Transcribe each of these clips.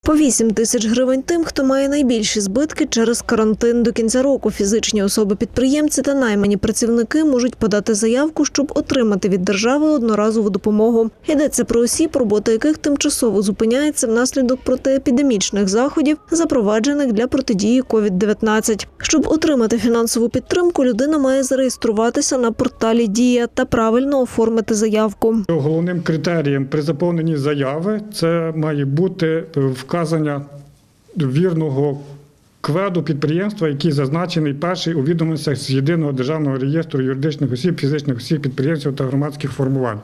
По 8 тисяч гривень тим, хто має найбільші збитки через карантин. До кінця року фізичні особи-підприємці та наймані працівники можуть подати заявку, щоб отримати від держави одноразову допомогу. Йдеться про осіб, робота яких тимчасово зупиняється внаслідок протиепідемічних заходів, запроваджених для протидії COVID-19. Щоб отримати фінансову підтримку, людина має зареєструватися на порталі «Дія» та правильно оформити заявку. Головним критерієм при заповненні заяви це має бути вказання вірного кведу підприємства, який зазначений перший у відомостях з Єдиного державного реєстру юридичних осіб, фізичних осіб, підприємців та громадських формувань.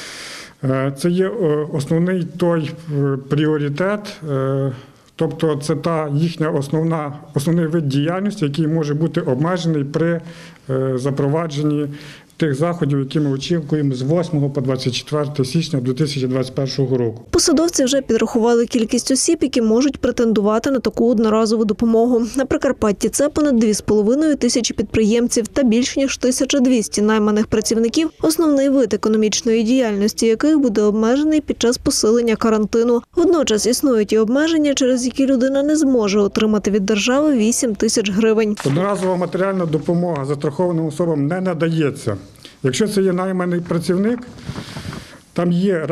Це є основний той пріоритет, тобто це та їхня основний вид діяльності, який може бути обмежений при запровадженні тих заходів, які ми очікуємо з 8 по 24 січня 2021 року. Посадовці вже підрахували кількість осіб, які можуть претендувати на таку одноразову допомогу. На Прикарпатті це понад 2,5 тисячі підприємців та більш ніж 1200 найманих працівників, основний вид економічної діяльності яких буде обмежений під час посилення карантину. Водночас існують і обмеження, через які людина не зможе отримати від держави 8 тисяч гривень. Одноразова матеріальна допомога застрахованим особам не надається. Якщо це є найманий працівник, там є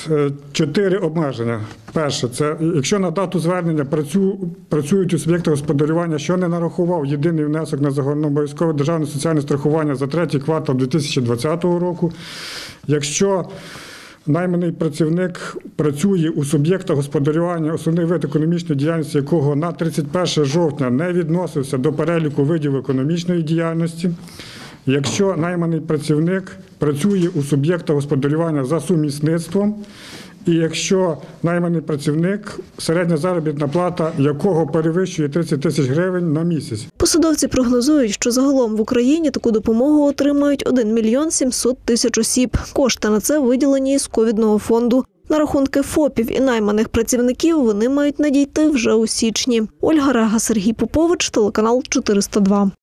4 обмеження. Перше, це якщо на дату звернення працюють у суб'єкта господарювання, що не нарахував єдиний внесок на загальнообов'язкове державне соціальне страхування за третій квартал 2020 року, якщо найманий працівник працює у суб'єкта господарювання, основний вид економічної діяльності якого на 31 жовтня не відносився до переліку видів економічної діяльності, якщо найманий працівник працює у суб'єкта господарювання за сумісництвом, і якщо найманий працівник, середня заробітна плата якого перевищує 30 тисяч гривень на місяць. Посадовці прогнозують, що загалом в Україні таку допомогу отримають 1 мільйон 700 тисяч осіб. Кошти на це виділені із ковідного фонду. На рахунки ФОПів і найманих працівників вони мають надійти вже у січні. Ольга Рега, Сергій Попович, телеканал 402.